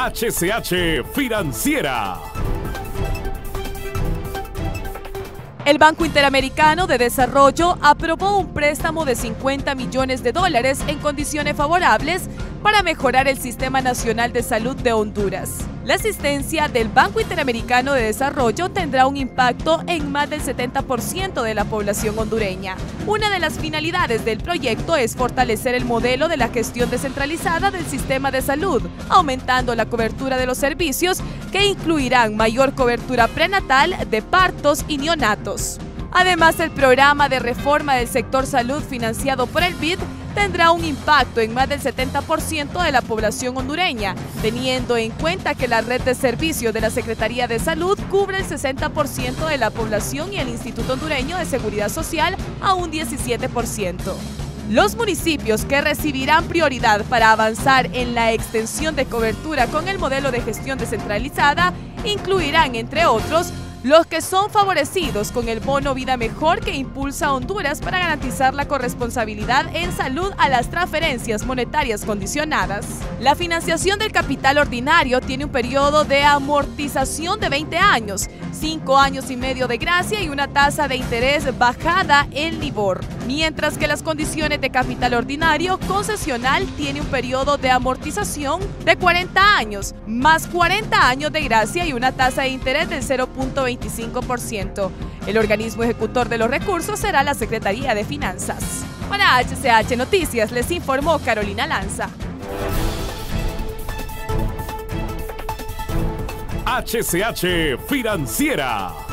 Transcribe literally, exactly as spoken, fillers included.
H C H Financiera. El Banco Interamericano de Desarrollo aprobó un préstamo de cincuenta millones de dólares en condiciones favorables para mejorar el Sistema Nacional de Salud de Honduras. La asistencia del Banco Interamericano de Desarrollo tendrá un impacto en más del setenta por ciento de la población hondureña. Una de las finalidades del proyecto es fortalecer el modelo de la gestión descentralizada del sistema de salud, aumentando la cobertura de los servicios que incluirán mayor cobertura prenatal de partos y neonatos. Además, el programa de reforma del sector salud financiado por el B I D tendrá un impacto en más del setenta por ciento de la población hondureña, teniendo en cuenta que la red de servicios de la Secretaría de Salud cubre el sesenta por ciento de la población y el Instituto Hondureño de Seguridad Social a un diecisiete por ciento. Los municipios que recibirán prioridad para avanzar en la extensión de cobertura con el modelo de gestión descentralizada incluirán, entre otros, los que son favorecidos con el bono Vida Mejor que impulsa a Honduras para garantizar la corresponsabilidad en salud a las transferencias monetarias condicionadas. La financiación del capital ordinario tiene un periodo de amortización de veinte años, cinco años y medio de gracia y una tasa de interés bajada en LIBOR, mientras que las condiciones de capital ordinario concesional tiene un periodo de amortización de cuarenta años, más cuarenta años de gracia y una tasa de interés del cero punto veinticinco por ciento. El organismo ejecutor de los recursos será la Secretaría de Finanzas. Para H C H Noticias les informó Carolina Lanza. H C H Financiera.